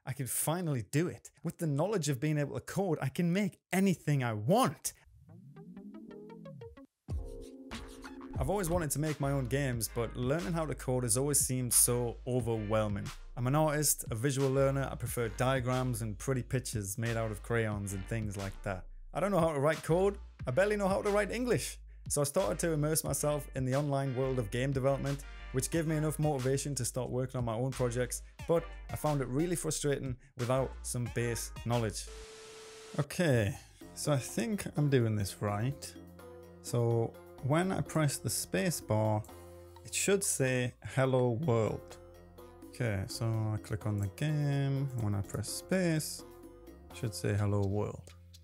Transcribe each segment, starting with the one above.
I can finally do it. With the knowledge of being able to code, I can make anything I want. I've always wanted to make my own games, but learning how to code has always seemed so overwhelming. I'm an artist, a visual learner. I prefer diagrams and pretty pictures made out of crayons and things like that. I don't know how to write code. I barely know how to write English. So I started to immerse myself in the online world of game development, which gave me enough motivation to start working on my own projects, but I found it really frustrating without some base knowledge. Okay, so I think I'm doing this right. So when I press the space bar, it should say hello world. Okay, so I click on the game. When I press space, it should say hello world.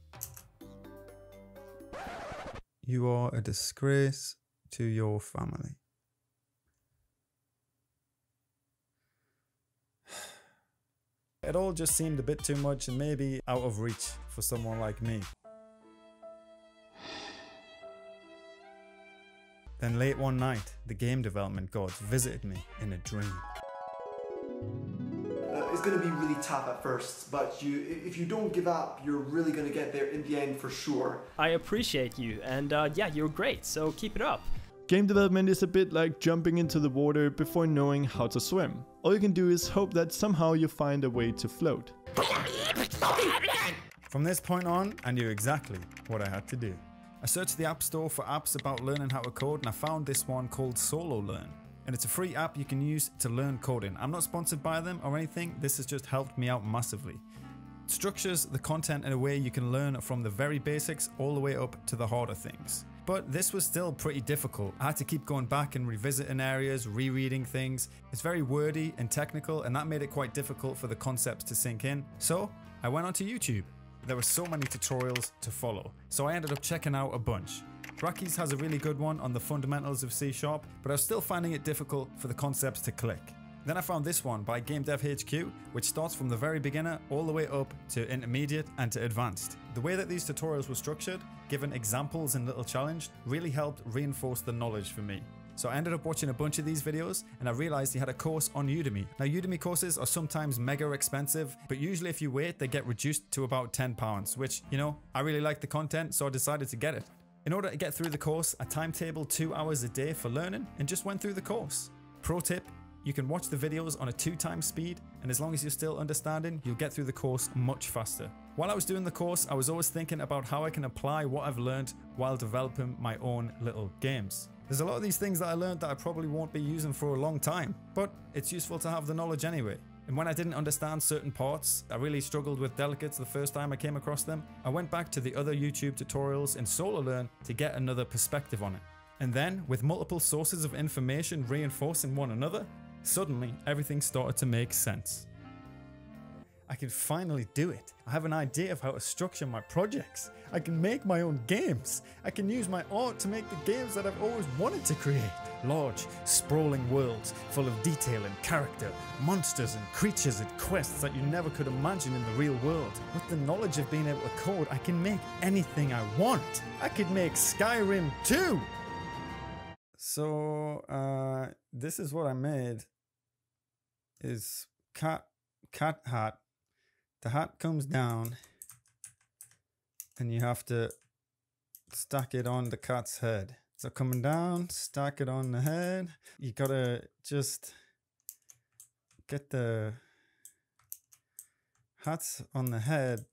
You are a disgrace to your family. It all just seemed a bit too much and maybe out of reach for someone like me. Then late one night, the game development gods visited me in a dream. It's going to be really tough at first, but if you don't give up, you're really going to get there in the end for sure. I appreciate you, and yeah, you're great, so keep it up. Game development is a bit like jumping into the water before knowing how to swim. All you can do is hope that somehow you find a way to float. From this point on, I knew exactly what I had to do. I searched the App Store for apps about learning how to code, and I found this one called Saultoons. And it's a free app you can use to learn coding. I'm not sponsored by them or anything, this has just helped me out massively. It structures the content in a way you can learn from the very basics all the way up to the harder things. But this was still pretty difficult. I had to keep going back and revisiting areas, rereading things. It's very wordy and technical, and that made it quite difficult for the concepts to sink in. So I went onto YouTube. There were so many tutorials to follow, so I ended up checking out a bunch. Brackeys has a really good one on the fundamentals of C#, but I was still finding it difficult for the concepts to click. Then I found this one by Game Dev HQ, which starts from the very beginner all the way up to intermediate and to advanced. The way that these tutorials were structured, given examples and little challenge, really helped reinforce the knowledge for me. So I ended up watching a bunch of these videos and I realized he had a course on Udemy. Now Udemy courses are sometimes mega expensive, but usually if you wait they get reduced to about £10, which, you know, I really like the content, so I decided to get it. In order to get through the course, I timetabled 2 hours a day for learning and just went through the course. Pro tip, you can watch the videos on a 2x speed, and as long as you're still understanding, you'll get through the course much faster. While I was doing the course, I was always thinking about how I can apply what I've learned while developing my own little games. There's a lot of these things that I learned that I probably won't be using for a long time, but it's useful to have the knowledge anyway. And when I didn't understand certain parts, I really struggled with delegates the first time I came across them, I went back to the other YouTube tutorials in Saultoons to get another perspective on it. And then, with multiple sources of information reinforcing one another, suddenly everything started to make sense. I can finally do it. I have an idea of how to structure my projects. I can make my own games. I can use my art to make the games that I've always wanted to create. Large, sprawling worlds full of detail and character, monsters and creatures and quests that you never could imagine in the real world. With the knowledge of being able to code, I can make anything I want. I could make Skyrim too! So, this is what I made. Is cat hat. The hat comes down and you have to stack it on the cat's head. So coming down, stack it on the head. You gotta just get the hats on the head.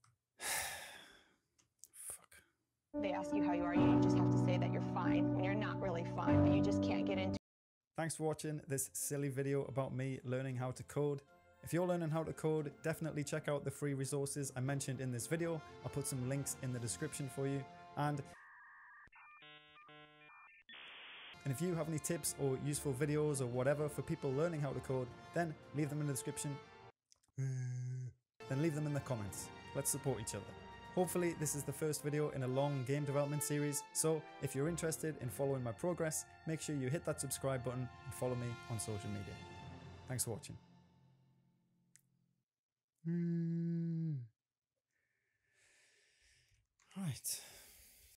Fuck. They ask you how you are, you just have to say that you're fine when you're not really fine, but you just can't get into. Thanks for watching this silly video about me learning how to code. If you're learning how to code, definitely check out the free resources I mentioned in this video. I'll put some links in the description for you. And if you have any tips or useful videos or whatever for people learning how to code, then leave them in the description. Then leave them in the comments. Let's support each other. Hopefully this is the first video in a long game development series, so if you're interested in following my progress, make sure you hit that subscribe button and follow me on social media. Thanks for watching. Right.